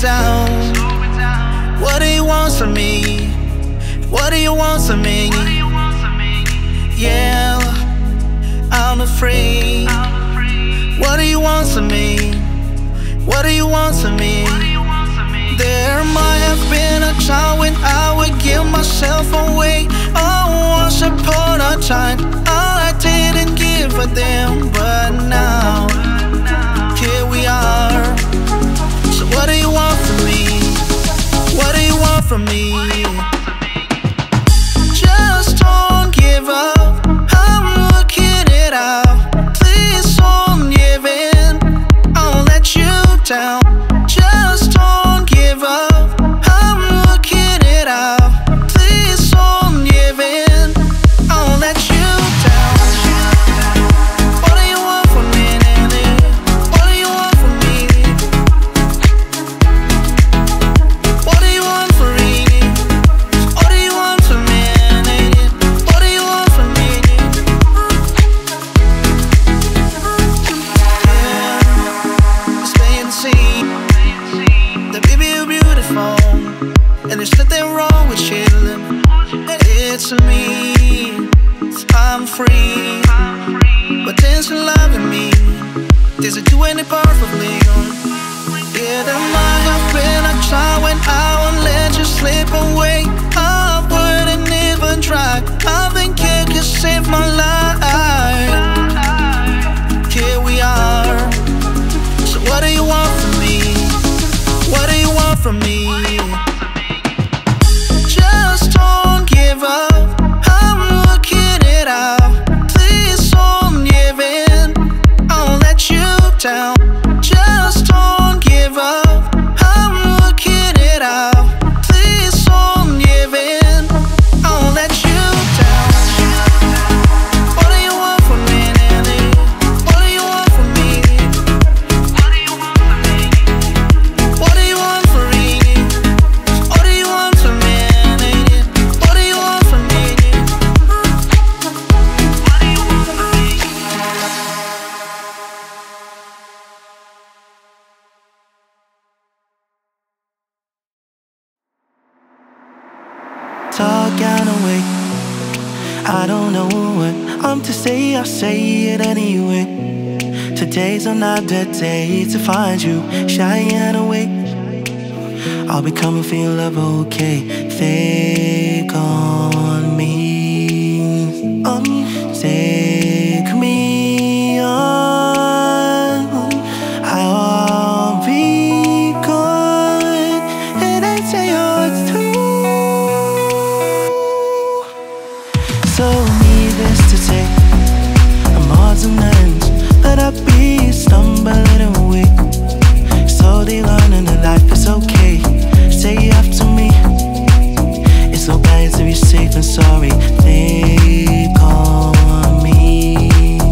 down. What do you want from me? What do you want from me? Yeah, I'm afraid. What do you want from me? What do you want from me? There might have been a time when I would give myself away. Oh, once upon a time I didn't give a damn. But now, here we are. So what do you want from me? What do you want from me? Just don't give up, I'm working it out. Please don't give in, I'll let you down. Just don't give up, I'm working it out. Please don't give in, I'll let you down. What do you want from me, Nanny? What do you want from me? What do you want from me? What do you want from me, Nanny? What do you want from me? Yeah, it's plain to see that baby you're beautiful, and there's nothing wrong with chillin'. It's me, I'm free, but thanks for loving me. There's a do any perfectly. Yeah, there might have been a time when I won't let you slip away. I wouldn't even try. I think you could save my life. Here we are. So what do you want from me? What do you want from me? Just don't give up, I'm working it out. Please don't give in, I'll let you down. Just don't give up, I'm working it out. Please don't give in, I'll let you down. What do you want from me, Nanny? What do you want from me? What do you want from me? What do you want from me? What do you want from me, Nanny? What do you want from me? What do you want from me? Talking away, I don't know what I'm to say, I'll say it anyway. Today's another day to find you shying away. I'll be coming for your love, okay? Take on me, take me on. I'll be gone, and I say yours too. So needless to say, I'm odds and ends, but I'll be stumbling away. Slowly learning that life is okay. Say after me, it's so bad to be safe and sorry. Think on me,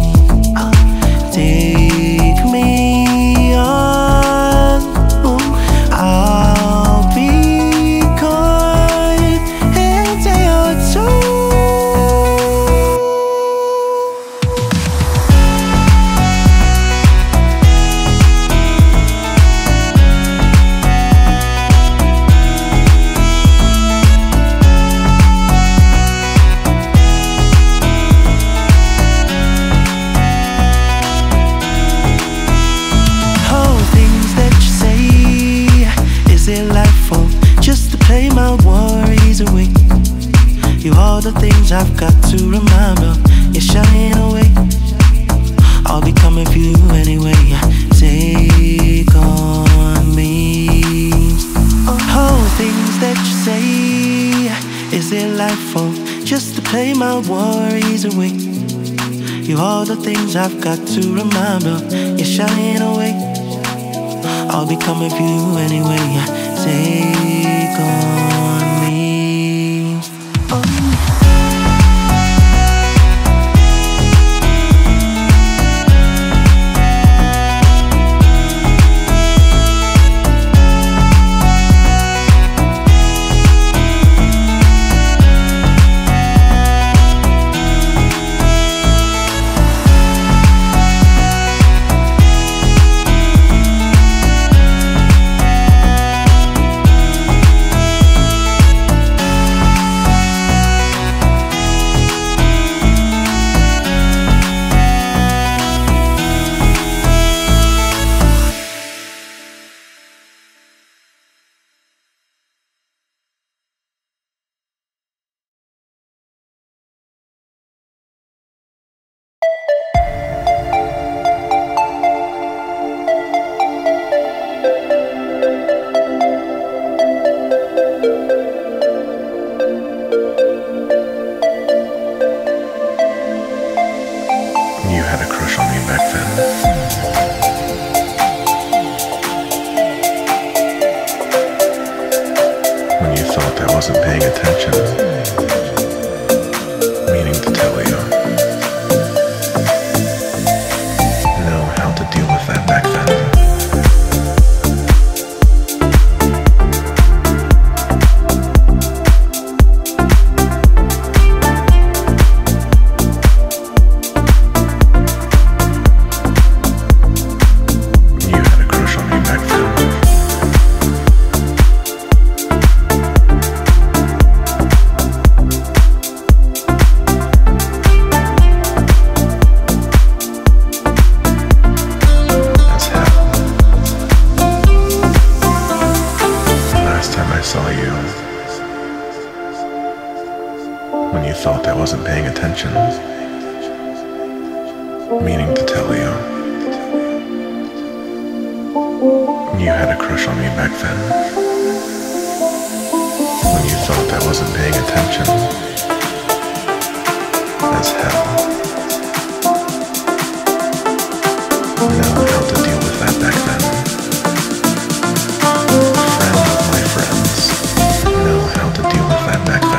take me on. I'll be gone in a day or two. All the things I've got to remember, you're shining away. I'll be coming for you anyway. Take on me. All things that you say, is it life for just to play my worries away? You're all the things I've got to remember, you're shining away. I'll be coming for you anyway. Take on me. then. When you thought I wasn't paying attention, meaning to tell you. Know how to deal with that back then. When you thought I wasn't paying attention, meaning to tell you. You had a crush on me back then. When you thought I wasn't paying attention, as hell. Know how to deal with that back then. Friend of my friends, know how to deal with that back then.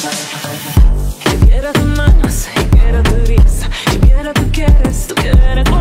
Tú quieres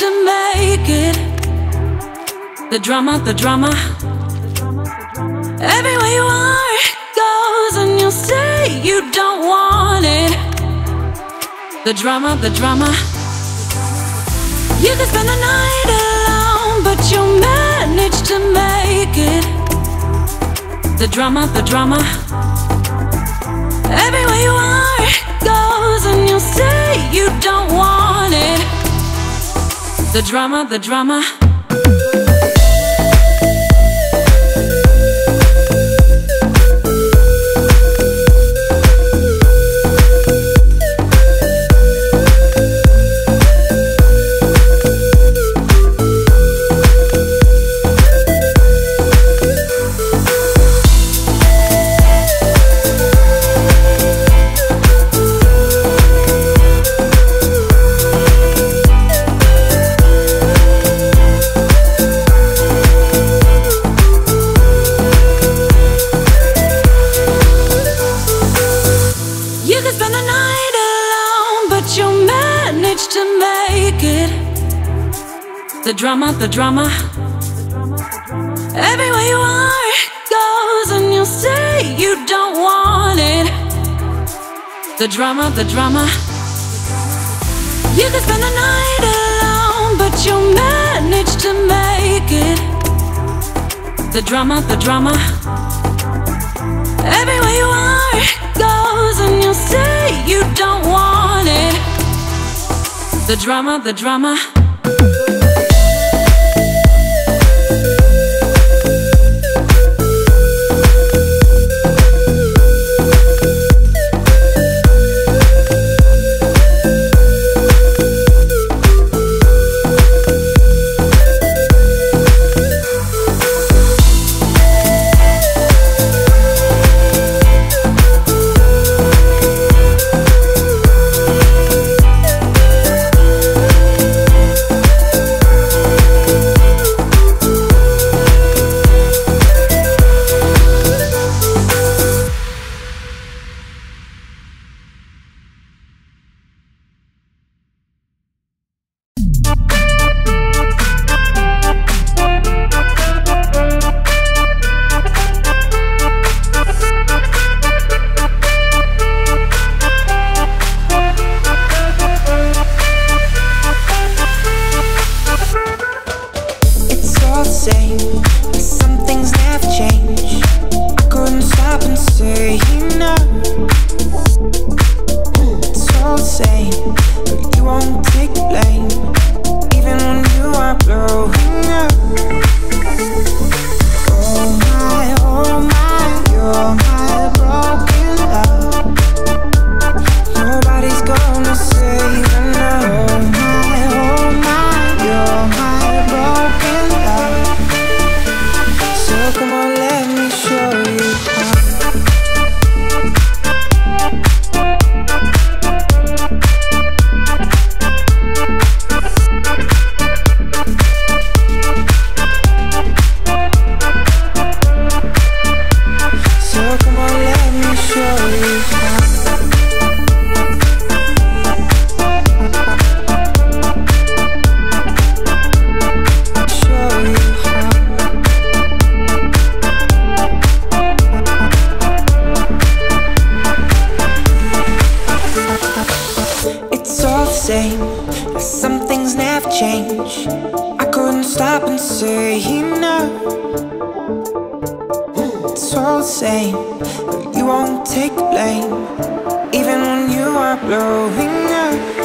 to make it. The drama, the drama. Everywhere you are, it goes, and you'll say you don't want it. The drama, the drama. You can spend the night alone, but you'll manage to make it. The drama, the drama. Everywhere you are, it goes, and you'll say you don't want it. The drama, the drama. The drama, the drama. Everywhere you are, it goes, and you'll say you don't want it. The drama, the drama. You can spend the night alone, but you'll manage to make it. The drama, the drama. Everywhere you are, it goes, and you'll say you don't want it. The drama, the drama. Same, but you won't take blame, even when you are blowing up.